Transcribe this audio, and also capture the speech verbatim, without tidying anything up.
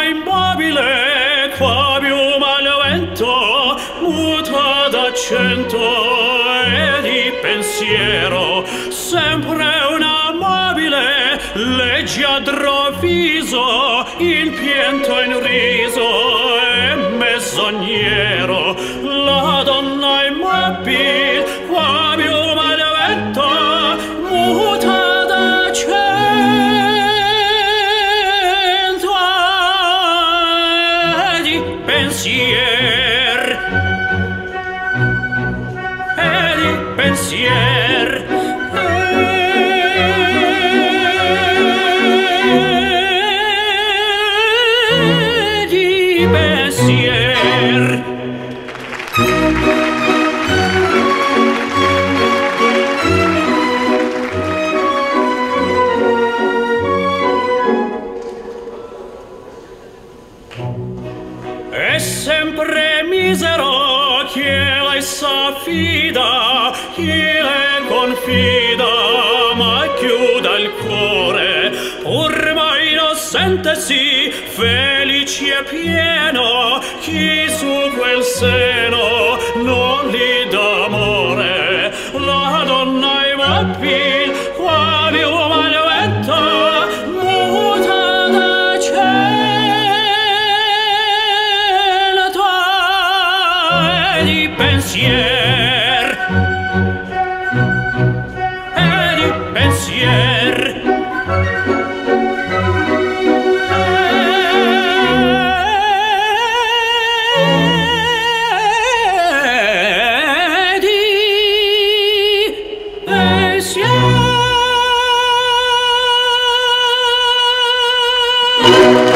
immobile, qua piuma al vento, muta d'accento e di pensiero, sempre una mobile, leggiadro viso, in pianto in riso e mezzoniero. La donna immobile, qua piuma al vento, muta d'accento e di pensier, e di pensier, e di pensier. È sempre misero chi lei s'affida, chi le confida, ma chiuda il cuore, pur mai innocentesi, felice e pieno, chi su quel seno non li dà amore. La donna immobile, qua piuma al vento, muta d'accento e di pensier, e di pensier, e di pensier.